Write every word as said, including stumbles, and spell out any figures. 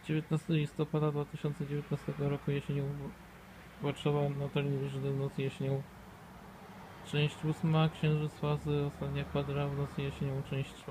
dziewiętnastego listopada dwa tysiące dziewiętnastego roku jesienią Warszawa na telewizji w nocy jesienią. Część ósma, Księżyc fazy, ostatnia kwadra w nocy jesienią, część czwarta.